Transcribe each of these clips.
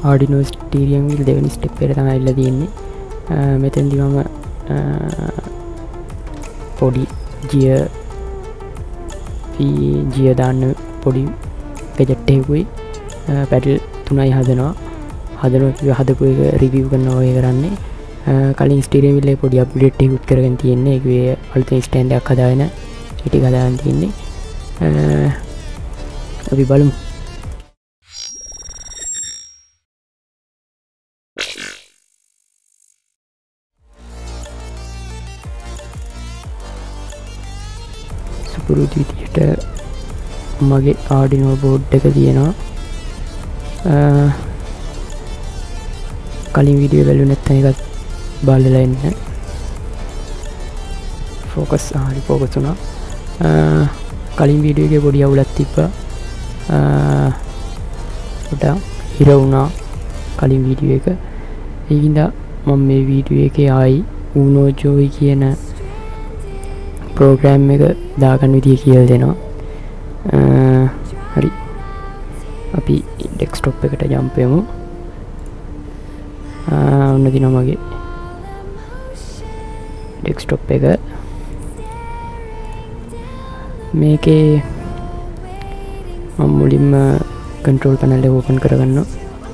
Arduino steering wheel දෙවෙනි step එකට තමයි ඉල්ල තියෙන්නේ. මෙතෙන්දි මම පොඩි gear දාන්න පොඩි gadget එකකුයි පැඩල් 3යි හදපු එක රිවිව් කරනවා ඔය කරන්නේ. කලින් ස්ටීරියම් වීල් එක පොඩි අප්ඩේට් එකක් කරගෙන තියෙන්නේ. ඒකේ අලුතෙන් ස්ටෑන්ඩ් එකක් හදාගෙන ටික හදාගෙන තියෙන්නේ. අපි බලමු. සුපුරුදු විදිහට මගේ Arduino board එක තියෙනවා. කලින් වීඩියෝ බලුවේ නැත්නම් ඒකත් බලලා ඉන්න. ෆෝකස් හරි ෆෝකස් වුණා. කලින් වීඩියෝ එකේ පොඩි අවුලක් තිබ්බා. පොඩ්ඩක් හිර වුණා කලින් වීඩියෝ එක. ඒකින්ද මම මේ වීඩියෝ එකේ ආයි Uno Joy කියන ප්‍රෝග්‍රෑම් එක දාගන්න විදිය කියලා දෙනවා. හරි. අපි ඩෙස්ක්ටොප් එකට ජම්ප් වෙමු. ඔන්න දිනවා මගේ ඩෙස්ක්ටොප් එක. මේකේ මම මුලින්ම control panel එක open කරගන්නවා.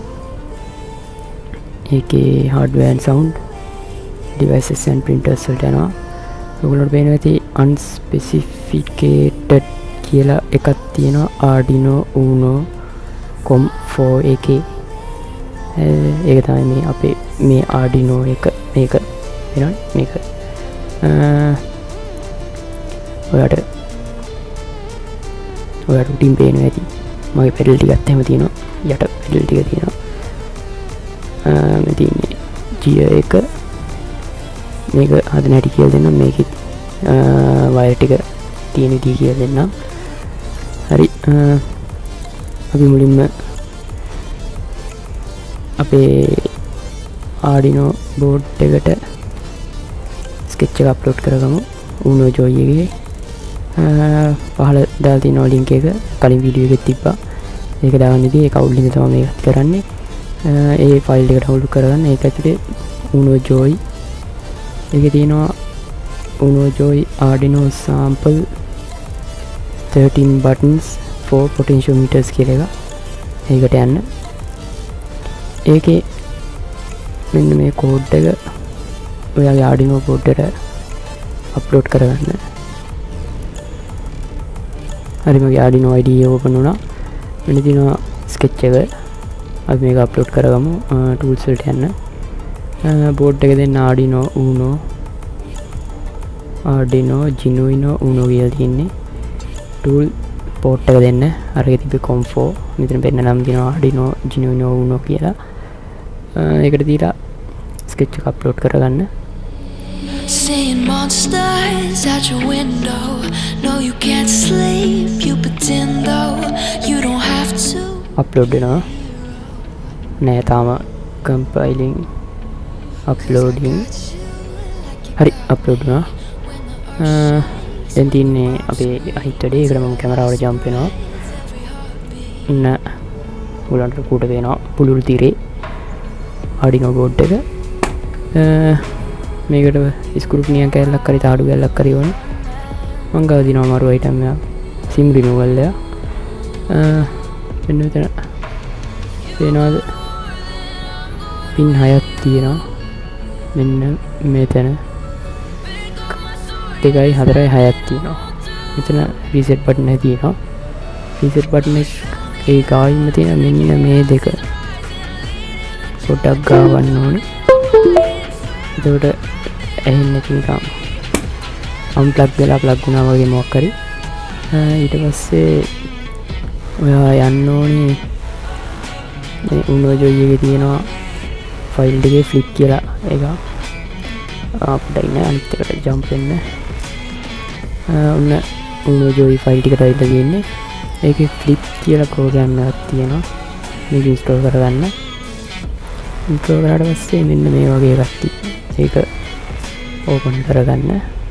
ඒකේ hardware and sound devices and printers වලට යනවා. ඔයගොල්ලන්ට පේනවා ඇති unspecified කියලා එකක් තියෙනවා Arduino Uno COM4AK. ඒක තමයි මේ අපේ මේ Arduino එක. මේක වෙනවනේ මේක. ඔයාලට රුටින් පේනවා ඇති. මගේ පෙඩල් ටිකත් එහෙම තියෙනවා. යට පෙඩල් ටික තියෙනවා. මේ තියෙන්නේ gear එක. මේක හදන හැටි කියලා දෙන්නම්. මේකේ වයර් ටික තියෙන විදිහ කියලා දෙන්නම්. හරි. අපි මුලින්ම අපේ Arduino board එකට sketch එක upload කරගමු. Uno Joy එකේ පහල දාලා තියෙන link එක කලින් වීඩියෝ එකෙත් තිබ්බා. ඒක දාගන්න ඉතින් ඒක අවුල් හින්දා තමයි මේක කරන්නේ. ඒ ෆයිල් එක ඩවුන්ලෝඩ් කරගන්න. ඒක ඇතුලේ Uno Joy එකේ තියෙනවා Uno Joy Arduino sample 13 buttons for potentiometers කියලා එක. ඒකට යන්න. ඒකේ මෙන්න මේ කෝඩ් එක ඔයාගේ Arduino board එකට අප්ලෝඩ් කරගන්න. හරි මගේ Arduino IDE open වුණා. මෙන්න තියෙනවා sketch එක. අපි මේක අප්ලෝඩ් කරගමු. tools වලට යන්න. board එක දෙන්න Arduino Uno Genuino Uno කියලා තියෙන්නේ. tool port එක දෙන්න. අරගෙන තිබ්බේ COM4. මෙතන පෙන්න නම් තියෙනවා Arduino Genuino Uno කියලා. ඒකට දීලා sketch එක අප්ලෝඩ් කරගන්න. Seeing monsters at your window. No, you can't sleep. You pretend though you don't have to. Upload වෙනවා. නෑ තාම compiling uploading. හරි upload වෙනවා. දැන් තියන්නේ අපේ අහිත් වැඩේ. ඒකට මම කැමරාවට jump වෙනවා. ඉන්න උලන්ට කුඩ වෙනවා පුළුල් තිරේ Arduino board එක. මේකට ස්ක්‍රූ නියම් කැල්ලක් හරි තාඩු කැල්ලක් හරි ඕනේ. මං ගාව දිනවා මාරු item එක sim removal එක. මෙන්න මෙතන පේනවාද pin 6ක් තියෙනවා. මෙන්න මෙතන 2යි 4යි 6ක් තියෙනවා. මෙතන reset button එක තියෙනවා. reset button එකේ ගාවින්ම තියෙන මෙන්න මේ දෙක පොඩ්ඩක් ගාවන්න ඕනේ. එතකොට ඇහෙන්නේ නැති නිකන් unplug වෙලා plug වුණා වගේ මොකක් හරි. ඊට පස්සේ ඔයා යන්න ඕනේ මේ Uno Joy එකේ තියෙනවා ෆයිල් එකේ flip කියලා එක. අපිට ඉන්න අනිත් එකට jump වෙන්න. ඔන්න Uno Joy ෆයිල් ටිකට ඇවිල්ලා තියෙන්නේ. ඒකේ flip කියලා ප්‍රෝග්‍රෑම් එකක් තියෙනවා. මේක ඉන්ස්ටෝල් කරගන්න. ඉන්ස්ටෝල් කරාට පස්සේ මෙන්න මේ වගේ එකක් තියෙනවා. ඒක ඕපන් කරගන්න.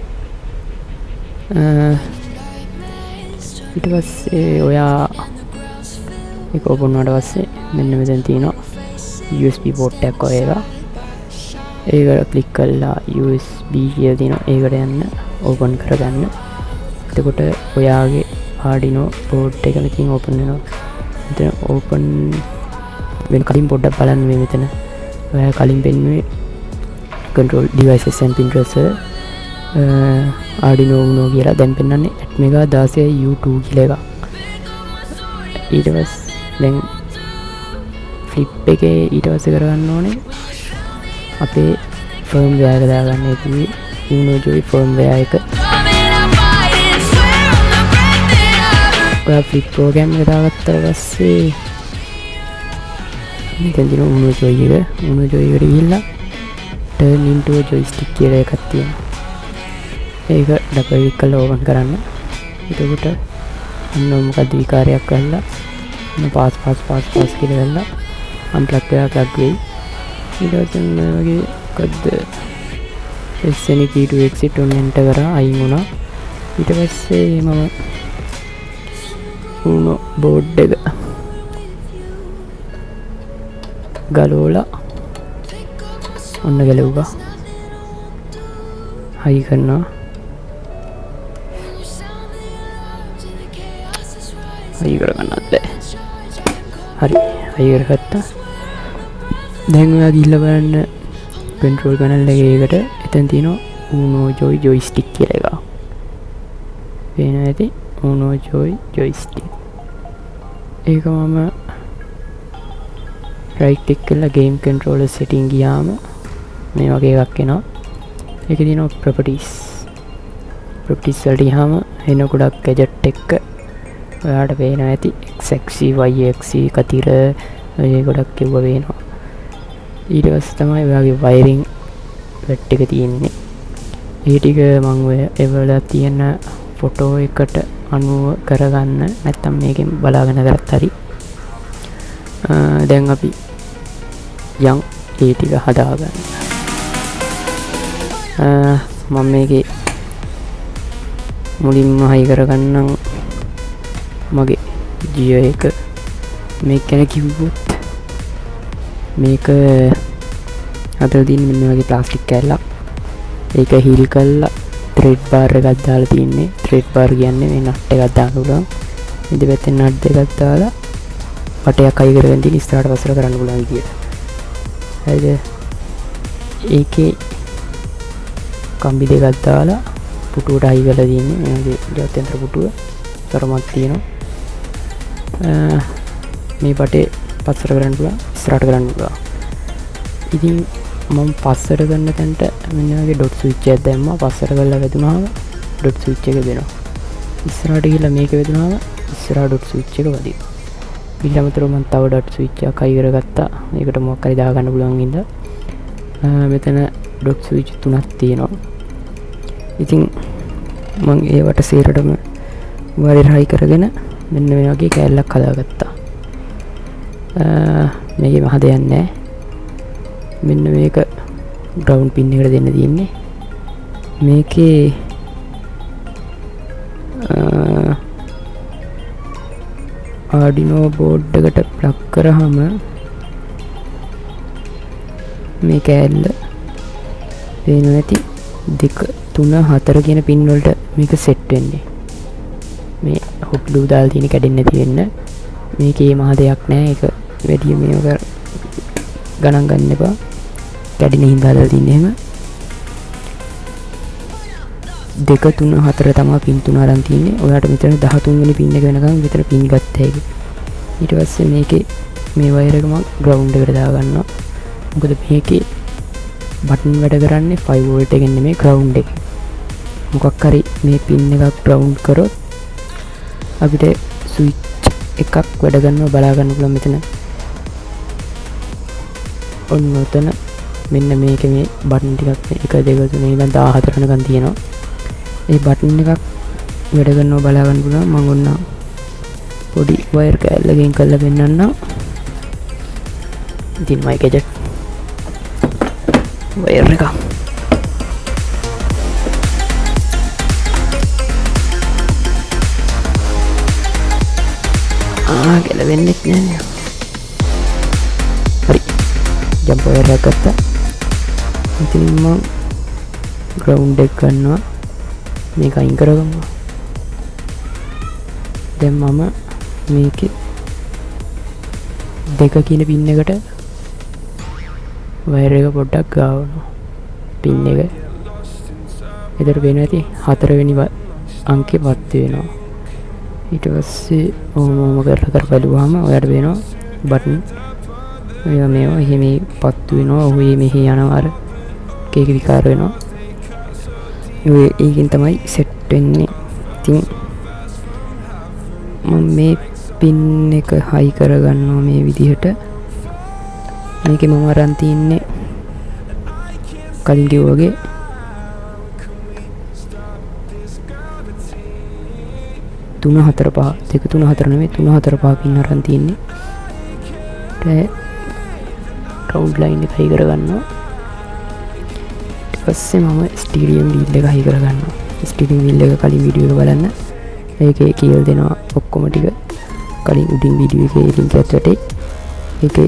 ඊට පස්සේ ඔයා ඒක ඕපන් වුණාට පස්සේ මෙන්න මෙතන තියෙනවා USB port එකක් ඔය එක. ඒකට ක්ලික් කරලා USB කියලා තියෙනවා. ඒකට යන්න ඕපන් කරගන්න. එතකොට ඔයාගේ Arduino board එක මෙතන ඕපන් වෙනවා. මෙතන ඕපන් වෙන කලින් පොඩ්ඩක් බලන්න මේ මෙතන. ඔයා කලින් පෙන්නුවේ control devices and printers Arduino Uno කියලා. දැන් පෙන්වන්නේ Atmega 16 U2 කියලා එකක්. ඊට පස්සේ දැන් flip එකේ ඊට පස්සේ කරගන්න ඕනේ අපේ firmware එක දාගන්න. ඒකේ Uno Joy firmware එක ඔයා flip program එක දාගත්තට පස්සේ මෙතන තියෙන Uno Joy එක එකට ගිහිල්ලා turn into a joystick කියලා එකක් තියෙනවා. ඒක ඩබල් ක්ලික් කරලා ඕපන් කරන්න. එතකොට අන්න මොකද විකාරයක් කරලා පාස් කියලා කරලා unplug කරලා plug වෙයි. ඊට පස්සේ මේ වගේ මොකද SN key to exit on enter කරා අයින් වුණා. ඊට පස්සේ මම Uno board එක ගලවලා ඔන්න ගැලවුවා. හයි කරනවා. හයි කරගන්නත් බෑ. හරි හයි කරගත්තා. දැන් ඔයා ගිහිල්ලා බලන්න control panel එකේකට එතන තියෙනවා Uno Joy joystick කියලා එකක්. පේනවා ඇති Uno Joy joystick. ඒක මම right click කරලා game controller setting ගියාම මේ වගේ එකක් එනවා. ඒකේ තියෙනවා properties වලට ගියාම එන ගොඩක් gadget එක ඔයාලට පේනවා ඇති x axis y axis කතිර ඒ ගොඩක් කිව්ව පේනවා. ඊට පස්සේ තමයි ඔයාගේ wiring set එක තියෙන්නේ. ඒ ටික මම ඔය එවල තියෙන ෆොටෝ එකට අනුව කරගන්න නැත්නම් මේකෙන් බලාගෙන කරත් හරි. දැන් අපි යම් ඒ ටික හදාගන්න. මම මේකේ මුලින්ම හයි කරගන්නම් මගේ Geo එක. මේක ගැන කිව්වොත් මේක අතර තියෙන මෙන්න වගේ ප්ලාස්ටික් කෑල්ලක්. ඒක හීල් කරලා thread bar එකක් දාලා තින්නේ. thread bar කියන්නේ මේ නට් එකක් දාන්න පුළුවන්. ඉතින් පැත්තෙන් නට් දෙකක් දාලා පටයක් අයි කරගෙන තියෙන ඉස්සරහට පස්සට කරන්න පුළුවන් විදියට. හරිද? ඒකේ කම්බි දෙකක් දාලා පුටුවට අයි කරලා තින්නේ. මේ වගේ ජාත්‍යන්තර පුටුව තරමක් තියෙනවා. මේ පටේ පස්සට කරන්න පුළුවන්, ඉස්සරහට කරන්න පුළුවන්. ඉතින් මම පස්සට කරන තැනට මෙන්න වගේ ඩොට් ස්විච් එකක් දැම්මා. පස්සට කරලා වැදුනහම ඩොට් ස්විච් එක දෙනවා. ඉස්සරහට ගිහලා මේක වැදුනහම ඉස්සරහ ඩොට් ස්විච් එක වදිනවා. ඊළඟට මම තව ඩොට් ස්විච් එකක් අයි කරගත්තා. මේකට මොකක් හරි දාගන්න පුළුවන් ඉඳලා මෙතන ඩොට් ස්විච් තුනක් තියෙනවා. ඉතින් මම ඒවට සේරටම වරිරයි කරගෙන මෙන්න මේ වගේ කෑල්ලක් හදාගත්තා. මේකේ මහ දෙයක් නැහැ. මෙන්න මේක ground pin එකට දෙන්න තියෙන්නේ. මේකේ Arduino board එකට plug කරාම මේ කෑල්ල පේනවා ඇති 2 3 4 කියන pin වලට මේක set වෙන්නේ. මේ hot glue දාලා තියෙන කැඩෙන්නේ නැති වෙන්න. මේකේ මහ දෙයක් නැහැ. ඒක වැඩි මේක ගණන් ගන්න එපා. කැඩෙන හින්දා දාලා තින්නේ එහෙම. 2 3 4 තමයි pin 3 අරන් තින්නේ. ඔයාලට මෙතන 13 වෙනි pin එක වෙනකන් විතර pin ගත්තා ඒක. ඊට පස්සේ මේකේ මේ වයර් එක මම ground එකට දාගන්නවා. මොකද මේකේ බටන් වැඩ කරන්නේ 5 volt එකෙන් නෙමෙයි ground එක. මොකක් හරි මේ pin එකක් ground කරොත් අපිට switch එකක් වැඩ ගන්නව බලා ගන්න පුළුවන් මෙතන. ඔන්න ඔතන මෙන්න මේක මේ බටන් ටිකක් 1 2 3 ඉඳන් 14 වෙනකන් තියෙනවා. ඒ බටන් එකක් වැඩ ගන්නව බලා ගන්න පුළුවන්. මම ඔන්න පොඩි වයර් කෑල්ලකින් කරලා පෙන්නන්නම්. ඉතින් මයි ගැජට් වයර් එක ගැලවෙන්නෙත් නෑනේ. හරි ජම්ප් වයර් එකක් ගත්තා. ඉතින් මම ග්‍රවුන්ඩ් එක ගන්නවා. මේක අයින් කරගමු. දැන් මම මේකේ 2 කියන පින් එකට වයර් එක පොඩ්ඩක් ගාවනවා. පින් එක. එතකොට වෙනවා ඇති 4 වෙනි අංකේ වත් වෙනවා. ඊට පස්සේ ඔහොම කරලා බලුවාම ඔයාලට වෙනවා බටන් මේවා එහෙම පත්තු වෙනවා. ඔහු මෙහි යනවා අර කේක විකාර වෙනවා. ඒකෙන් තමයි සෙට් වෙන්නේ. ඉතින් මම මේ පින් එක හයි කරගන්නවා මේ විදිහට. මේකේ මම අරන් තින්නේ කලින් කිව්වා වගේ 3 4 5 2 3 4 නෙමෙයි 3 4 5 පින් අරන් තින්නේ. රවුන්ඩ් ලයින් එක හයි කරගන්නවා. ඊට පස්සේ මම ස්ටීරියම් වීල් එක හයි කරගන්නවා. ස්ටීරියම් වීල් එක කලින් වීඩියෝ එක බලන්න. ඒකේ කියලා දෙනවා ඔක්කොම ටික කලින් උඩින් වීඩියෝ එකේ ලින්ක් එකත් වැටේ. ඒකේ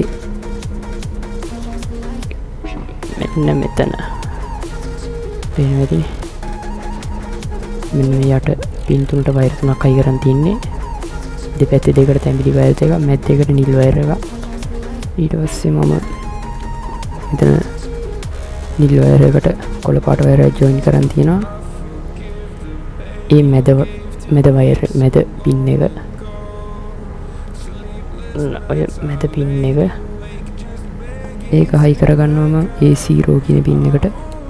මෙන්න මෙතන පේනවද? මෙන්න මේ යට පින් තුනට වයර් තුනක් හයි කරන් තින්නේ. දෙපැත්තේ දෙකට තැඹිලි වයර් එකක්, මැද එකට නිල් වයර් එකක්. ඊට පස්සේ මම මෙතන නිල් වයර් එකට කොළ පාට වයර් එක ජොයින් කරන් තියනවා. ඒ මැද වයර් මැද පින් එක ඔය මැද පින් එක ඒක හයි කරගන්නවා මම A0 කියන පින් එකට.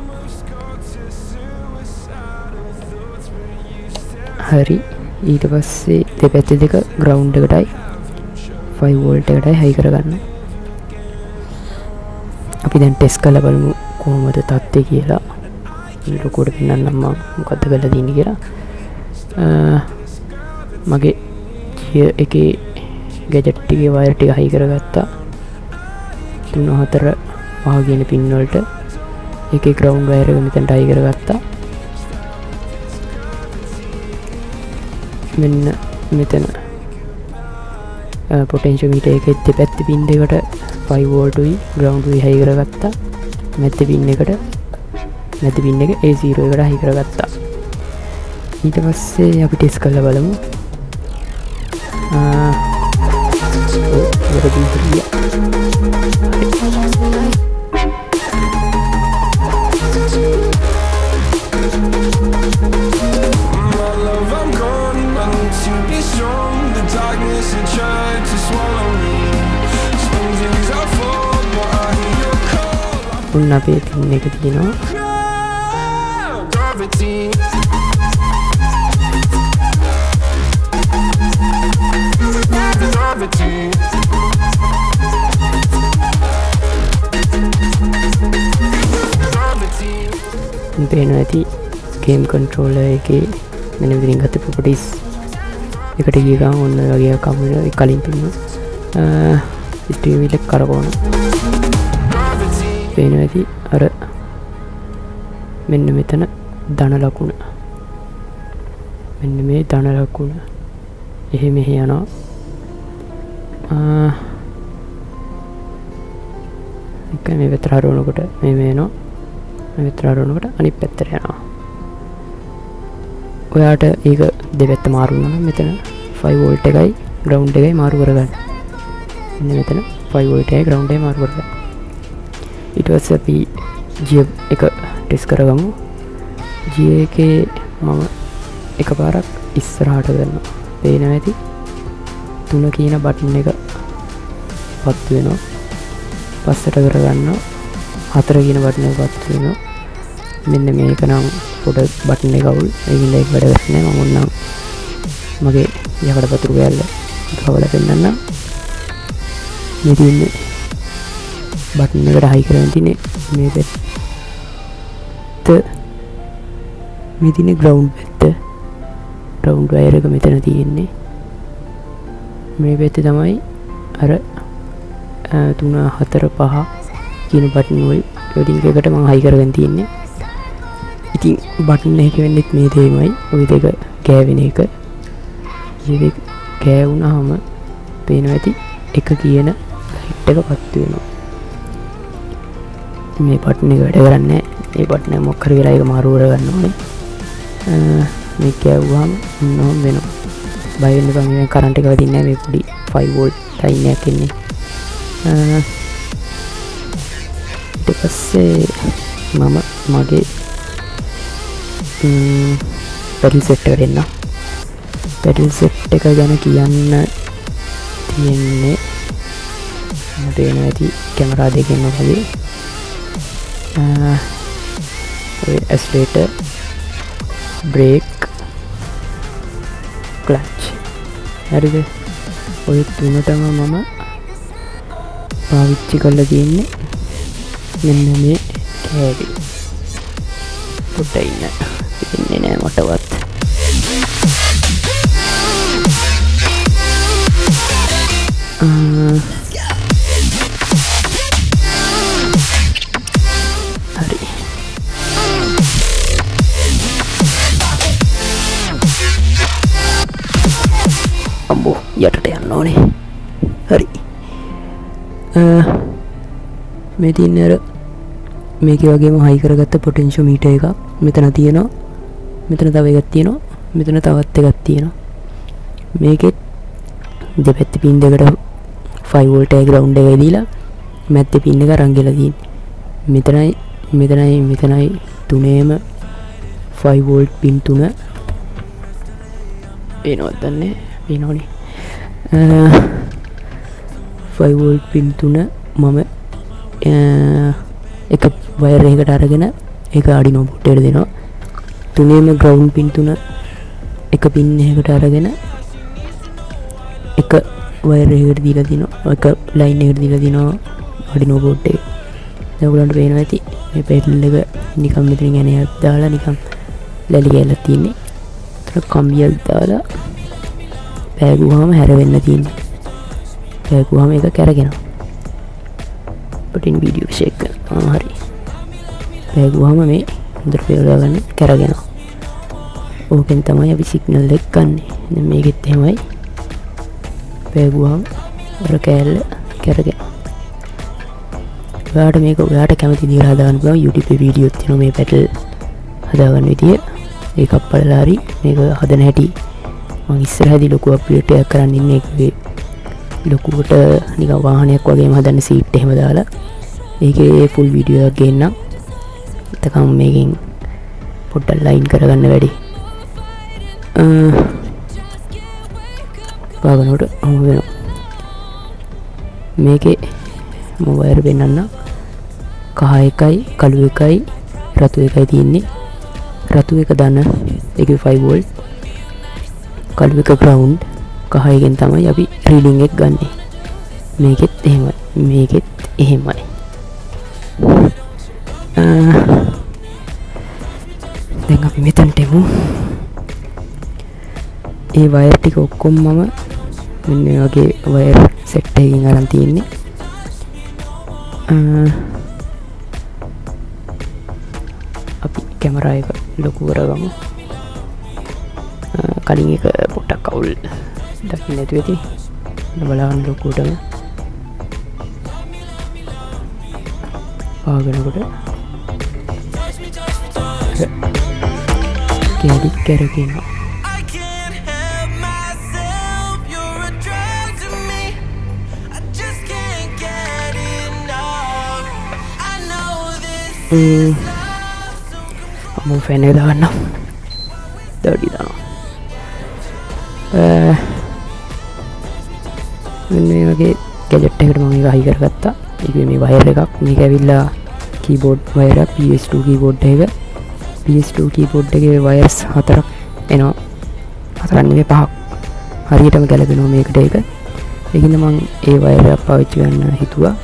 හරි. ඊට පස්සේ දෙපැත්තේ දෙක ග්‍රවුන්ඩ් එකටයි 5 වෝල්ට් එකටයි හයි කරගන්න. අපි දැන් ටෙස්ට් කරලා බලමු කොහොමද තත්ත්වය කියලා. ලොකුවට පෙන්නන්නම් මම මොකද්ද කරලා තියෙන්නේ කියලා. මගේ එකේ ගැජට් එකේ වයර් ටික හයි කරගත්තා. 3 4 5 කියන පින් වලට. ඒකේ ග්‍රවුන්ඩ් වයර් එක මෙතනට හයි කරගත්තා. මෙන්න මෙතන පොටෙන්ෂියෝමීටර් එකේ දෙපැත්තේ පින් දෙකට 5 වෝල්ට් උයි ග්‍රවුන්ඩ් උයි හයි කරගත්තා. මැද පින් එකට මැද පින් එක A0 එකට හයි කරගත්තා. ඊට පස්සේ අපි ටෙස්ට් කරලා බලමු. උන් අපේ පින් එක තියෙනවා. පේනවා ඇති ගේම් කන්ට්‍රෝලර් එකේ මෙන්න විදිහින් ගත්ත ප්‍රොපර්ටිස් එකට ගිය ගමන් ඔන්න වගේ එකක් අපිට කලින් තිබුණා. ස්ටීරියෝ වීල් එක කරකවන පේනවා ඇති අර මෙන්න මෙතන ධන ලකුණ. මෙන්න මේ ධන ලකුණ එහෙ මෙහෙ යනවා. එක මේ පැත්තට හරවනකොට මේ වෙනවා. මේ පැත්තට හරවනකොට අනිත් පැත්තට යනවා. ඔයාට ඒක දෙපැත්ත මාරු වුණා නම් මෙතන 5 වෝල්ට් එකයි ග්‍රවුන්ඩ් එකයි මාරු කරගන්න. මෙන්න මෙතන 5 වෝල්ට් එකයි ග්‍රවුන්ඩ් එකයි මාරු කරගන්න. ඊට පස්සේ අපි G එක ටෙස්ට් කරගමු. G එකේ මම එකපාරක් ඉස්සරහට කරනවා. පේනවා ඇති 3 කියන බටන් එක පත් වෙනවා. පස්සට කරගන්නවා. 4 කියන බටන් එක පත් වෙනවා. මෙන්න මේක නම් පොඩ බටන් එක අවුල්. ඒකින්ද ඒක වැඩ කරන්නේ නැහැ. මම ඕනම් මගේ යකඩ පතුරු කෑල්ල ගහවලා පෙන්නන්නම්. මේ තියෙන්නේ බටන් එකට හයි කරගෙන තියෙන්නේ මේ පැත්ත. මේ තියෙන්නේ ග්‍රවුන්ඩ් පැත්ත. ග්‍රවුන්ඩ් වයර් එක මෙතන තියෙන්නේ. මේ පැත්තේ තමයි අර 3 4 5 කියන බටන් වලින් එකකට මම හයි කරගෙන තියෙන්නේ. ඉතින් බටන් එක වෙන්නේ මේ දෙයමයි. ওই දෙක ගෑවෙන එක. මේ දෙක ගෑවුනහම පේනවා ඇති එක කියන ලයිට් එක පත් වෙනවා. මේ බටන් එක වැඩ කරන්නේ මේ බටන් එක මොකක් හරි වෙලා ඒක මාරු කරගන්න ඕනේ මේක ගැව්වම ඔන්න වෙනවා බය වෙන්න එපා මේ කරන්ට් එක වදින්නේ නැහැ මේ පොඩි 5 වෝල්ට් ලයින් එකක් ඉන්නේ ඊට පස්සේ මම මගේ පැඩල් සෙට් එකට එන්න පැඩල් සෙට් එක ගැන කියන්න තියෙන්නේ මට එන ඇති කැමරා දෙකෙන් වගේ ඇස්ලේටර් බ්‍රේක් ක්ලච් හරිද ඔය තුන තමයි මම පාවිච්චි කරලා තියෙන්නේ මෙන්න මේ කෑලි පොඩ්ඩක් ඉන්න ඉන්නේ නෑ මටවත් හරි අම්බෝ යටට යන්න ඕනේ හරි මේ තියන්නේ අර මේකේ වගේම හයි කරගත්ත පොටෙන්ෂියෝමීටර් එකක් මෙතන තියෙනවා මෙතන තව එකක් තියෙනවා මෙතන තවත් එකක් තියෙනවා මේකෙත් දෙපැත්තේ පින් දෙකට 5 වෝල්ට් එක ග්‍රවුන්ඩ් එක දීලා මැද්දේ පින් එක අරන් ගිහලා තියෙන්නේ මෙතනයි තුනේම 5 වෝල්ට් පින් තුන පේනවද දන්නේ පේනවනේ 5 වෝල්ට් පින් තුන මම එක වයර් එකකට අරගෙන ඒක ආඩිනෝ බෝඩ් එකට දෙනවා තුනේම ග්‍රවුන්ඩ් පින් තුන එක පින් එකකට අරගෙන එක වයර් එකකට දීලා දිනවා එක ලයින් එකකට දීලා දිනවා ආඩිනෝ බෝඩ් එකේ දැන් ඔයගලන්ට පේනවා ඇති මේ පැඩල් එක නිකන් මෙතනින් එනයක් දාලා නිකන් ලැලි ගෑල්ලක් තියෙන්නේ ඒතර කම්බියක් දාලා පෑගුවාම හැරෙන්න තියෙන්නේ පෑගුවාම ඒක කැරගෙනවා පටින් වීඩියෝ ෂේක් කරනවා හරි පෑගුවාම මේ හොඳට පේලා ගන්න කැරගෙනවා ඕකෙන් තමයි අපි සිග්නල් එක ගන්නෙ දැන් මේකෙත් එහෙමයි පෑගුවාම අර කෑල්ල කැරගෙනවා ඔයාට මේක ඔයාට කැමති විදිහට හදාගන්න පුළුවන් YouTube වීඩියෝ තියෙනවා මේ පැඩල් හදාගන්න විදිය ඒකක් බලලා හරි මේක හදන හැටි මම ඉස්සරහදී ලොකු අප්ඩේට් එකක් කරන්න ඉන්නේ ඒකේ ලොකුවට නිකන් වාහනයක් වගේම හදන්න සීට් එහෙම දාලා ඒකේ ෆුල් වීඩියෝ එකක් ගේන්නම් එතකම් මේකෙන් පොඩ්ඩක් ලයින් කරගන්න වැඩි පාගනකොට හම් වෙනවා මේකේ මම වයර් පෙන්නන්න කහ එකයි කළු එකයි රතු එකයි තියෙන්නේ රතු එක දාන ඒකේ 5 වෝල්ට් කළු එක ග්‍රවුන්ඩ් කහ එකෙන් තමයි අපි රීඩින් එක ගන්නෙ මේකෙත් එහෙමයි දැන් අපි මෙතනට එමු ඒ වයර් ටික ඔක්කොම මම මෙන්න මේ වගේ වයර් සෙට් එකකින් අරන් තියෙන්නේ අපි කැමරා එක ලොකු කරගමු කලින් එක පොට්ටක් අවුල් දකින්න නැතුව ඇති බලන්න ලොකුටම පාගනකොට කැඩි කැරගෙනවා අමු ෆැන් එක දාගන්නම් දඩි දානවා මෙන්න මේ වගේ ගැජට් එකකට මම ඒක හයි කරගත්තා ඒකේ මේ වයර් එකක් මේක ඇවිල්ලා කීබෝඩ් වයර් එක PS2 කීබෝඩ් එක PS2 කීබෝඩ් එකේ වයර්ස් හතරක් එනවා හතරක් නෙමෙයි පහක් හරියටම ගැලපෙනවා මේකට ඒක ඒකින්ද මම ඒ වයර් එක පාවිච්චි කරන්න හිතුවා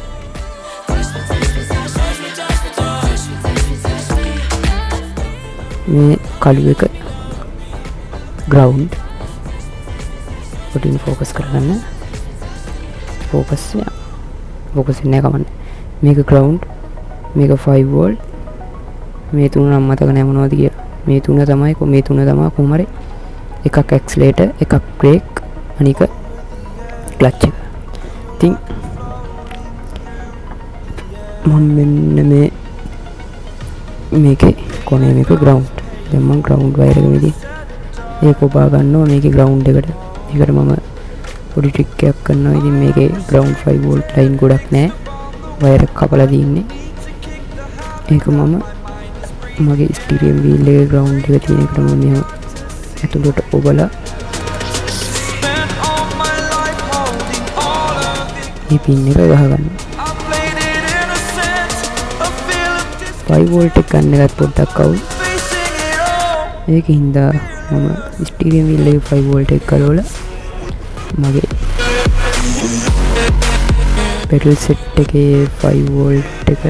මේ කළු එක ග්‍රවුන්ඩ් පොටින් ෆෝකස් කරගන්න ෆෝකස් වෙන්නේ කමන්න මේක ග්‍රවුන්ඩ් මේක 5 වෝල්ට් මේ තුන නම් මතක නැහැ මොනවද කියලා මේ තුන තමයි කොහොම හරි එකක් ඇක්සලරේටර් එකක් බ්‍රේක් අනික ක්ලච් එක ඉතින් මම මෙන්න මේ මේකේ කොනේ මේක ග්‍රවුන්ඩ්. දැන් මම ග්‍රවුන්ඩ් වයර් එක විදිහ ඒක ඔබා ගන්නවා මේකේ ග්‍රවුන්ඩ් එකට. ඒකට මම පොඩි ට්‍රික් එකක් කරනවා. ඉතින් මේකේ ග්‍රවුන්ඩ් 5 වෝල්ට් ලයින් ගොඩක් නැහැ. වයර් එක කපලා දින්නේ. ඒක මම මගේ ස්ටීරියම් වීල් එකේ ග්‍රවුන්ඩ් එක තියෙන එකට මම මෙහෙම ඇතුළට ඔබලා මේ පින් එක ගහගන්නවා. 5 වෝල්ට් එක ගන්න එකත් පොඩ්ඩක් අවුල්. ඒකින්ද මම ස්ටීරියම් වීල් එකේ 5 වෝල්ට් එක කරවලා මගේ pedal set එකේ 5 වෝල්ට් එක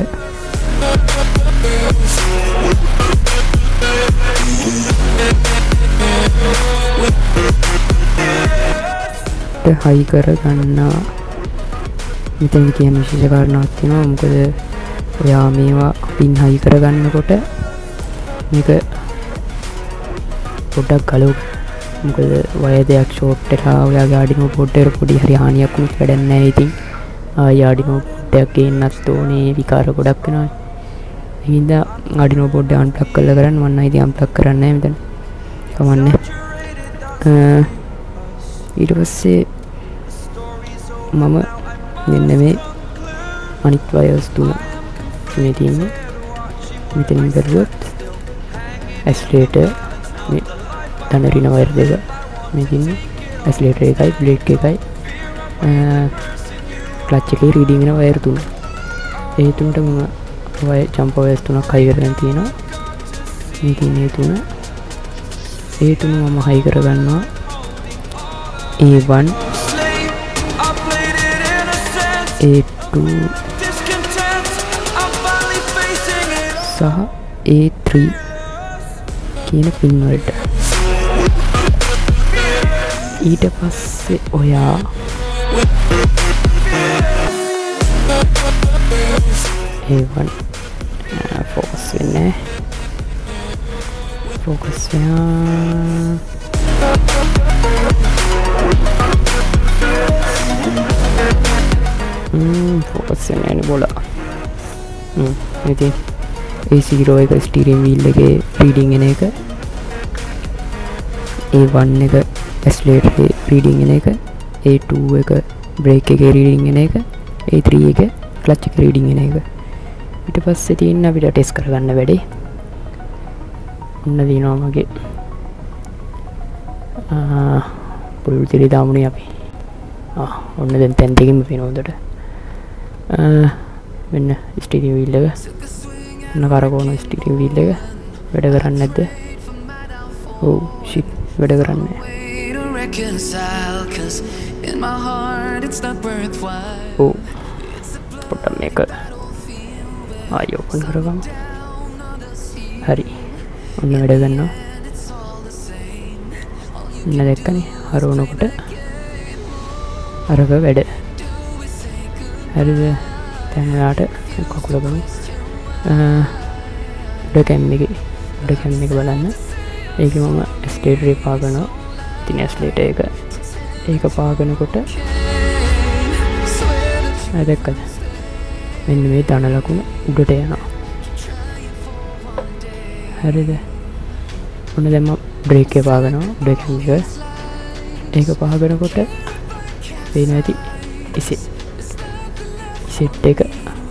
හයි කරගන්නවා. මෙතන කියන විශේෂ කාරණාවක් තියෙනවා. මොකද ඔයා මේවා පින් හයි කරගන්නකොට මේක පොඩ්ඩක් ගලව. මොකද වයර් දෙයක් ෂෝට් වෙලා ඔයාගේ ආඩිනෝ බෝඩ් එකට පොඩි හරි හානියක් වුණොත් වැඩක් නැහැ. ඉතින් ආයි ආඩිනෝ බෝඩ් එකක් ගේන්නත් ඕනේ. විකාර ගොඩක් වෙනවා. ඒ හින්දා ආඩිනෝ බෝඩ් එක අන්ප්ලග් කරලා කරන්න. මම නම් ඉතින් අන්ප්ලග් කරන්නේ නැහැ මෙතන. කමන්නේ. ඊට පස්සේ මම මෙන්න මේ අනිත් වයර්ස් තුන මේ තියෙන්නේ. මෙතනින් කරුවොත් ඇස්ලේටර් මේ තනරින වයර් දෙක මේ තියෙන්නේ. ඇස්ලේටර් එකයි බ්ලේඩ් එකයි ක්ලච් එකේ රීඩින් වෙන වයර් තුන. ඒ තුනට මම වයර් ජම්ප් වයර්ස් තුනක් හයි කරගෙන තියෙනවා. මේ තියෙන්නේ තුන. ඒ තුන මම හයි කරගන්නවා. A1 A2 සහ A3 කියන පින් වලට. ඊට පස්සේ ඔයා A1 ෆෝකස් වෙන්නේ. ෆෝකස් වෙනවා. ෆෝකස් වෙන්නේ බෝලා. ඉතින් A0 එක ස්ටීරියම් වීල් එකේ රීඩින් එන එක, A1 එක ඇස්ලේටර් එකේ රීඩින් එන එක, A2 එක බ්‍රේක් එකේ රීඩින් එන එක, A3 එක ක්ලච් එකේ රීඩින් එන එක. ඊට පස්සේ තියෙන අපිට ටෙස්ට් කරගන්න වැඩේ. ඔන්න දිනවා මගේ පුල් තිරි දාමුනේ අපි. ඔන්න දැන් තැන් දෙකකින්ම පේනවා උඩට. මෙන්න ස්ටීරියම් වීල් එක. ඔන්න කරකවන ස්ටීරියම් වීල් එක වැඩ කරන්නේ නැද්ද? ඔව් ෂිට් වැඩ කරන්නේ නැහැ. ඔව් පොඩ්ඩක් මේක ආයෙ ඕපන් කරගමු. හරි. ඔන්න වැඩ ගන්නවා. ඔන්න දැක්කනේ හරවනකොට අරක වැඩ. හරිද? දැන් ඔයාට කකුල ගමු. උඩ කැම් එක බලන්න. ඒකේ මම ඇස්ලේටර් එක පාගනවා. ඉතින් ඇස්ලේටර් එක ඒක පාගනකොට දැක්කද? මෙන්න මේ ධන ලකුණ උඩට යනවා. හරිද? ඔන්න දැන් මම බ්‍රේක් එක පාගනවා. බ්‍රේක් එක ඒක පාගනකොට පේන ඇති ඉසෙට් එක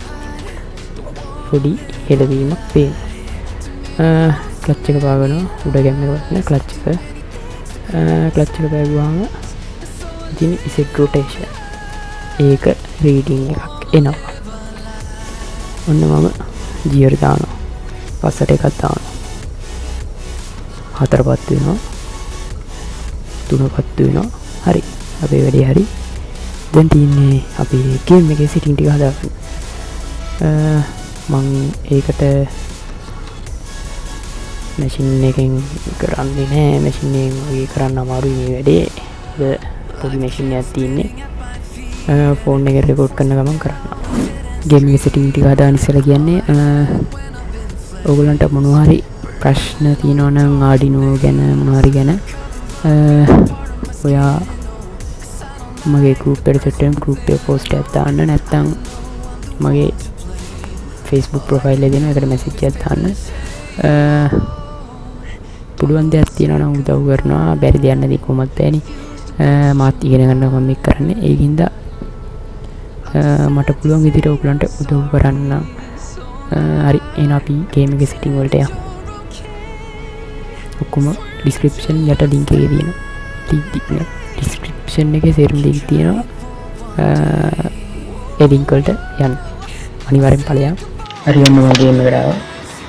පොඩි හෙලවීමක් පේන. ක්ලච් එක පාගනවා. උඩ ගැම්ම එක වටන ක්ලච් එක පෑගුවාම ඉතින් ඉසෙට් රොටේෂන් ඒක රීඩින් එකක් එනවා. ඔන්න මම ගියර් දානවා. පස්සට එකක් දානවා. 4 පත් වෙනවා. 3 පත් වෙනවා. හරි. අපේ වැඩේ හරි. දැන් තියෙන්නේ අපි ගේම් එකේ සෙටින් ටික හදාගන්න. මම ඒකට මැෂින් එකෙන් කරන්නේ නැහැ. මැෂින් එකෙන් වගේ කරන්න අමාරුයි මේ වැඩේ. පොඩි මැෂින් එකක් තියෙන්නේ. ෆෝන් එකේ රෙකෝඩ් කරන ගමන් කරන්න. ගේම් එකේ සෙටින් ටික හදාගෙන ඉස්සෙල්ලා කියන්නේ ඔයගොල්ලන්ට මොනවා හරි ප්‍රශ්න තියෙනවා නම් ආඩිනෝ ගැන මොනවා හරි ගැන ඔයා මගේ ගෲප් එකට සෙට් වෙන ගෲප් එකේ පෝස්ට් එකක් දාන්න. නැත්නම් මගේ Facebook ප්‍රොෆයිල් එකේ දෙන එකට මැසේජ් එකක් දාන්න. පුළුවන් දෙයක් තියෙනවා නම් උදව් කරනවා. බැරි දෙයක් නැති කොහොමත් බෑනේ. මාත් ඉගෙන ගන්නවා මම මේක කරන්නේ. ඒකින්ද මට පුළුවන් විදිහට ඔයගලන්ට උදව් කරන්න. හරි එහෙනම් අපි ගේම් එකේ සෙටින් වලට යමු. ඔක්කොම ඩිස්ක්‍රිප්ෂන් යට ලින්ක් එකේ තියෙනවා. ඩිස්ක්‍රිප්ෂන් එකේ සේරම ලින්ක් තියෙනවා. ඒ ලින්ක් වලට යන්න. අනිවාර්යෙන් ඵලයන්. හරි ඔන්න මම ගේම් එකට ආවා.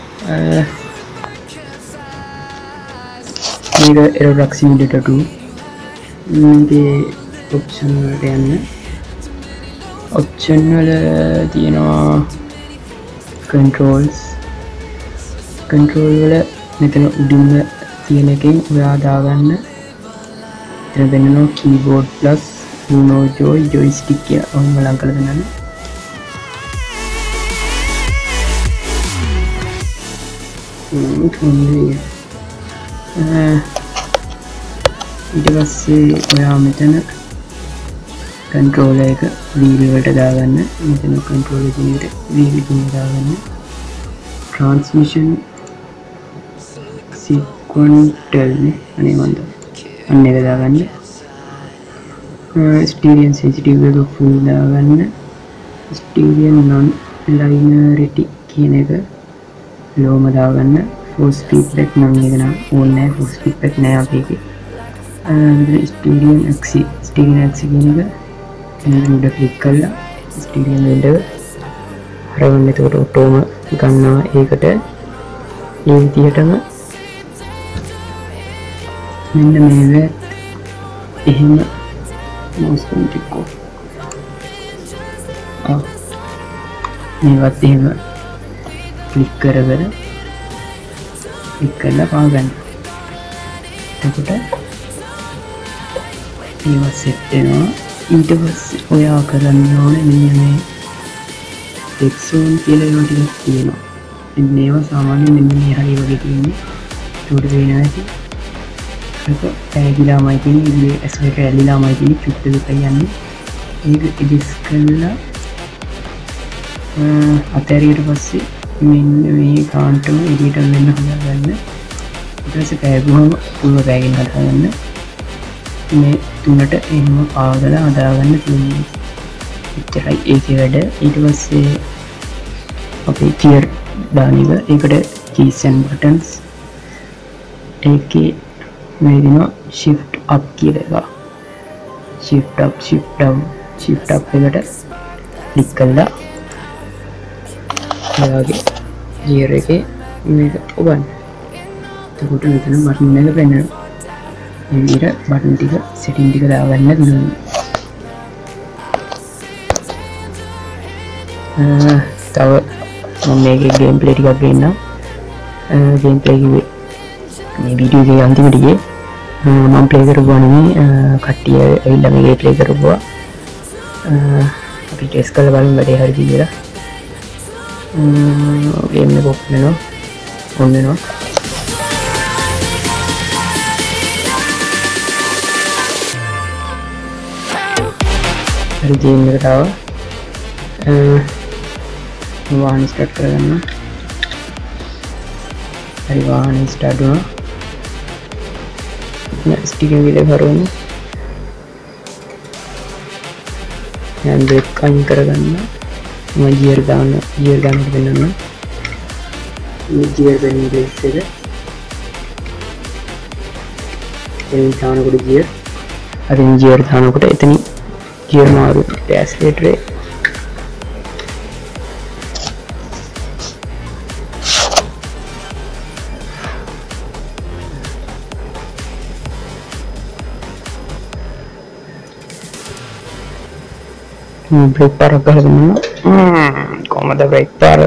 මේක Aeroduct Simulator 2. මේකේ ඔප්ෂන් වලට යන්න. ඔප්ෂන් වල තියෙනවා controls. control වල මෙතන උඩින්ම තියෙන එකෙන් ඔයා දාගන්න. එතන දෙන්නවා keyboard plus uno joystick කියලා. ඔහොම ලං කරලා දෙන්න. ඊට පස්සේ ඔයා මෙතන controller එක wheel වලට දාගන්න. මෙතන controller එකේ wheel එක දාගන්න. transmission sequential නේ අනේ මන්ද අන්න එක දාගන්න. steering sensitive එක full දාගන්න. steering non linearity කියන එක low ම දාගන්න. force feedback නම් එක නම් ඕනේ නැහැ. force feedback නැහැ අපේ එකේ. steering axis කියන එක උඩ ක්ලික් කරලා ස්ටීරියම් වීල් එක හරවන්න. එතකොට ඔටෝම ගන්නවා ඒකට. මේ විදිහටම මෙන්න මේක එහෙම mouse control මේවත් එහෙම ක්ලික් කරලා පා ගන්න. එතකොට මේවා සෙට් වෙනවා. ඊට පස්සේ ඔයා කරන්න ඕනේ මෙන්න මේ text zone කියලා ඒවා ටිකක් තියෙනවා. මෙන්න ඒවා සාමාන්‍යයෙන් මෙන්න මේ හරිය වගේ තියෙන්නේ. ඒකට වෙනවා ඇති. ඒක පැහැදිලාමයි තියෙන්නේ. ඉතින් ඇස්වලට ඇලිලාමයි තියෙන්නේ. චුට්ට දෙකයි යන්නේ. මේක එඩිට් කරලා අතෑරියට පස්සේ මෙන්න මේ කාන්ටම එඩිට් වෙන්න හදාගන්න. ඊට පස්සේ පැහැගුවම පුළුවන් බෑගින් හදාගන්න. මේ තුනට එහෙම පාගලා හදාගන්න තියෙනවා. එච්චරයි ඒකේ වැඩ. ඊට පස්සේ අපේ gear දාන එක. ඒකට keys and buttons. ඒකේ මේ දිනවා shift up කියලා එක. shift up shift down shift up එකට ක්ලික් කළා. ඔයාගේ gear එකේ මේක ඔබන්න. එතකොට මෙතන බටන් එක පෙන්වනවා. මේ විදිහට බටන් ටික setting ටික දාගන්න පුළුවන්. තව මම මේකේ gameplay ටිකක් ගන්නම්. gameplay කිව්වේ මේ වීඩියෝ එකේ අන්තිමට ගියේ මම play කරපුවා නෙමෙයි. කට්ටිය ඇවිල්ලා මේකේ play කරපුවා. අපි ටෙස්ට් කරලා බලමු වැඩේ හරිද කියලා. game එක ඔප් වෙනවා. හරි game එකට ආවා. වාහන ස්ටාර්ට් කරගන්න. හරි වාහන ස්ටාර්ට් වුණා. ස්ටියරින් වීල් එක හරවන්න. හැන්ඩ් බ්‍රේක් අයින් කරගන්න. මම ගියර් දාන්න දෙන්නම්. මේ ගියර් බැලුම් ප්ලේස් එක. එතනින් දානකොට ගියර්. අරින් ගියර් දානකොට එතනින් ගියර් මාරු. ඇක්සලරේටර් එක break para කරගන්න. කොහමද break para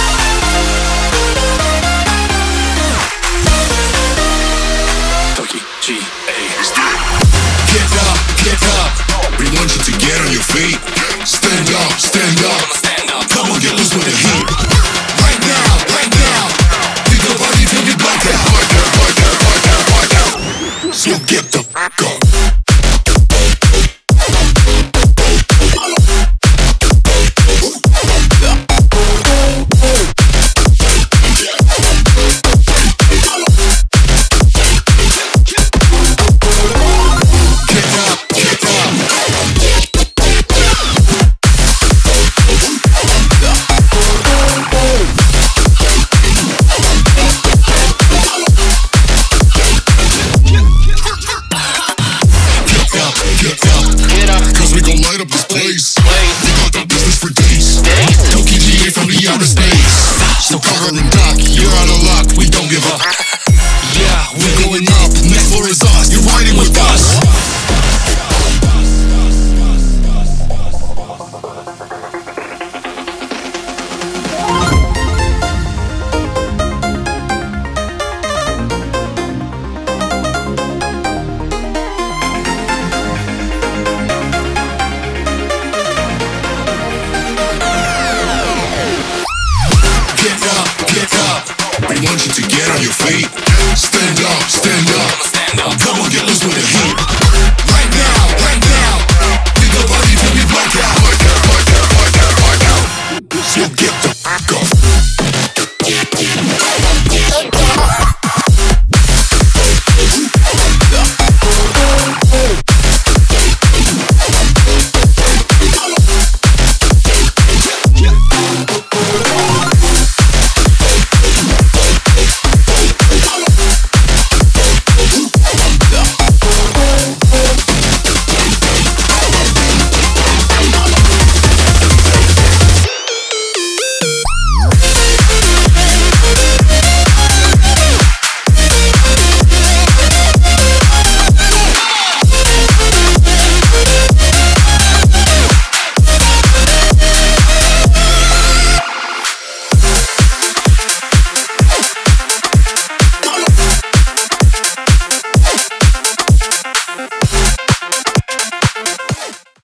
Toki. Get up, cause we gon' light up this place. We got the business for days. Tokyo GA from the outer space. So covering